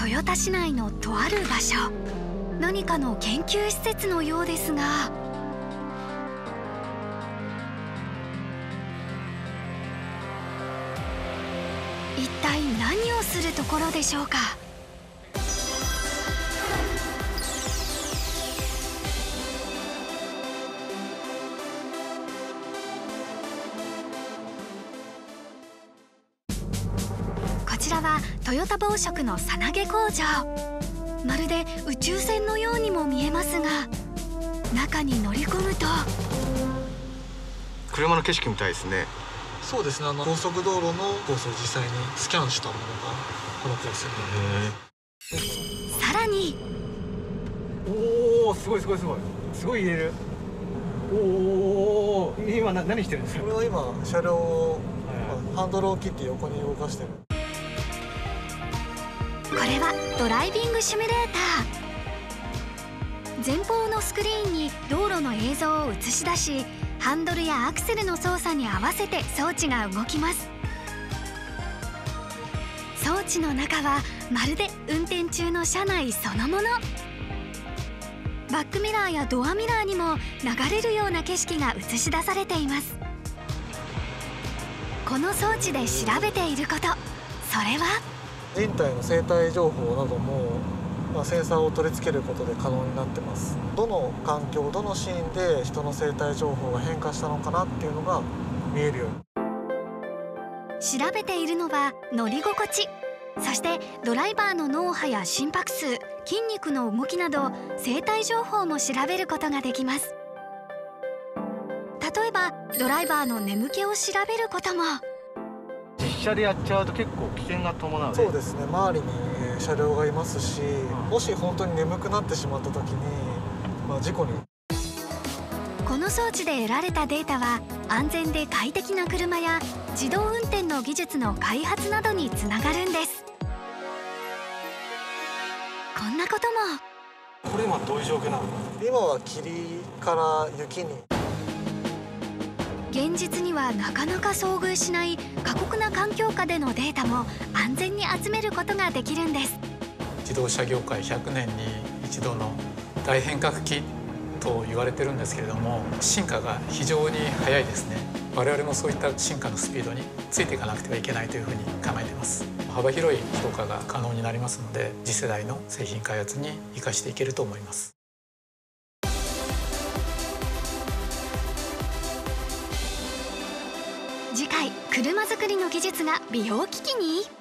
豊田市内のとある場所、何かの研究施設のようですが、一体何をするところでしょうか。こちらはトヨタ紡織のさなげ工場。まるで宇宙船のようにも見えますが、中に乗り込むと車の景色みたいですね。 そうですね、高速道路のコースを実際にスキャンしたものがこのコースに。 さらに、 おお、すごいすごいすごいすごい入れる。おお、今何してるんですか。 これは今車両を、ハンドルを切って横に動かしてる。 これはドライビングシミュレーター。前方のスクリーンに道路の映像を映し出し、ハンドルやアクセルの操作に合わせて装置が動きます。装置の中はまるで運転中の車内そのもの。バックミラーやドアミラーにも流れるような景色が映し出されています。この装置で調べていること、それは人体の生態情報なども、センサーを取り付けることで可能になってます。どの環境、どのシーンで人の生態情報が変化したのかなっていうのが見えるように。 調べているのは乗り心地、そしてドライバーの脳波や心拍数、筋肉の動きなど生態情報も調べることができます。例えばドライバーの眠気を調べることも。 実車でやっちゃうと結構危険が伴うね。 そうですね、周りに車両がいますし、もし本当に眠くなってしまった時に、事故に。 この装置で得られたデータは安全で快適な車や自動運転の技術の開発などにつながるんです。こんなことも。 これ今どういう状況なの。 今は霧から雪に。 現実にはなかなか遭遇しない過酷な環境下でのデータも安全に集めることができるんです。 自動車業界100年に一度の大変革期と言われてるんですけれども、進化が非常に早いですね。我々もそういった進化のスピードについていかなくてはいけないというふうに考えています。幅広い評価が可能になりますので、次世代の製品開発に生かしていけると思います。 次回、車作りの技術が美容機器に。